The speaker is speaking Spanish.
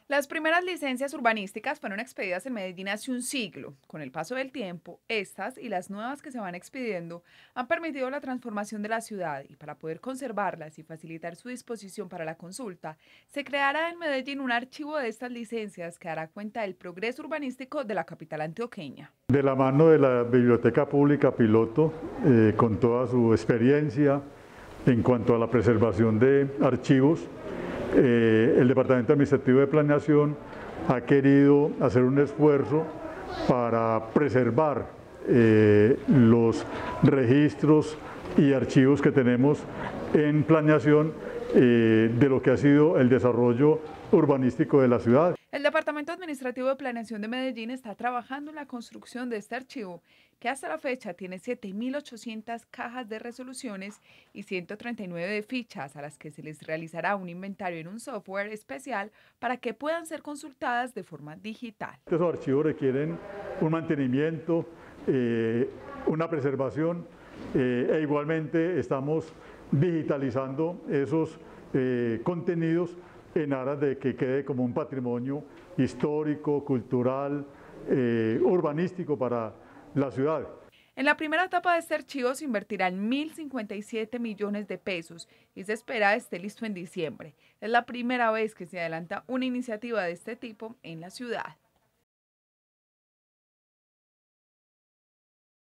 Las primeras licencias urbanísticas fueron expedidas en Medellín hace un siglo. Con el paso del tiempo, estas y las nuevas que se van expidiendo han permitido la transformación de la ciudad y para poder conservarlas y facilitar su disposición para la consulta, se creará en Medellín un archivo de estas licencias que dará cuenta del progreso urbanístico de la capital antioqueña. De la mano de la Biblioteca Pública Piloto, con toda su experiencia en cuanto a la preservación de archivos, el Departamento Administrativo de Planeación ha querido hacer un esfuerzo para preservar los registros y archivos que tenemos en planeación de lo que ha sido el desarrollo urbanístico de la ciudad. El Departamento Administrativo de Planeación de Medellín está trabajando en la construcción de este archivo, que hasta la fecha tiene 7.800 cajas de resoluciones y 139 de fichas, a las que se les realizará un inventario en un software especial para que puedan ser consultadas de forma digital. Estos archivos requieren un mantenimiento, una preservación, e igualmente estamos digitalizando esos contenidos en aras de que quede como un patrimonio histórico, cultural, urbanístico para la ciudad. En la primera etapa de este archivo se invertirán 1.057 millones de pesos y se espera esté listo en diciembre. Es la primera vez que se adelanta una iniciativa de este tipo en la ciudad.